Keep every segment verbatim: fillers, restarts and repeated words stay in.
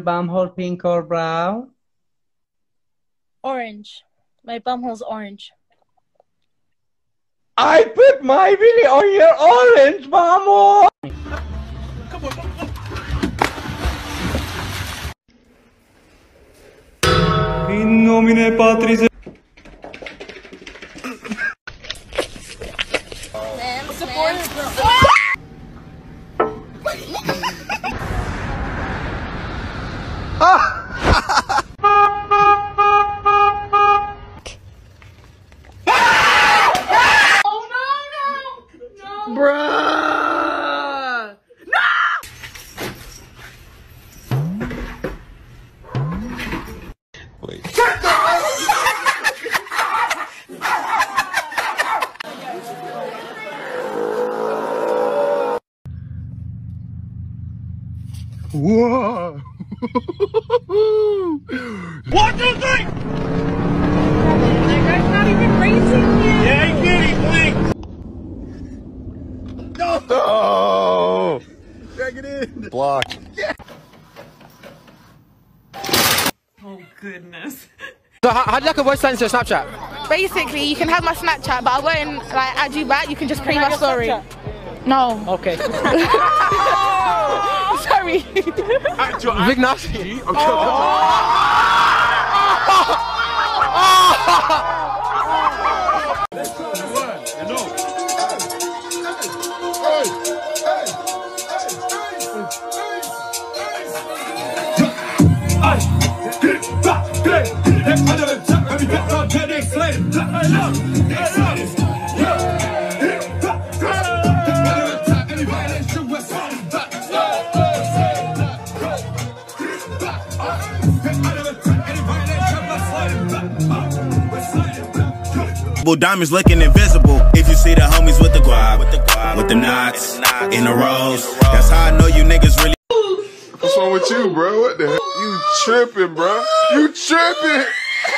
bum hole pink or brown? Orange. My bumhole's orange. I put my willy on your orange bum hole! Come on, come on. In nomine Patris. Man, support it, bro. Bruh! No! Wait. Whoa! One, two, three! That guy's not even racing yet. Yeah, he did, he blinked. No! Oh! Drag it in! Block. Yeah. Oh, goodness. So how, how do you like a voice line to Snapchat? Basically, you can have my Snapchat, but I won't like add you back. You can just pre my story. No. Okay. Sorry. Big nasty. Oh. Diamonds looking invisible. If you see the homies with the guap, with the guap, with the knots in the rows, that's how I know you niggas really. What's wrong with you, bro? What the hell? You tripping, bro? You tripping?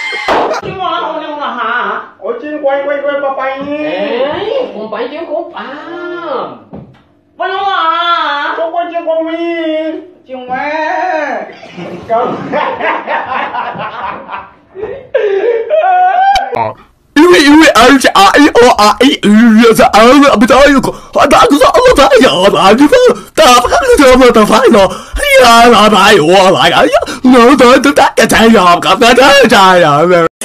Iwi iwi alci ai o ai ya sa ai abtai ko ada ko sa Allah ta ya da ji ko ta fa ka ta ma ta fa no ya la dai wa la ya no ta ta ta ya ka ta ta ya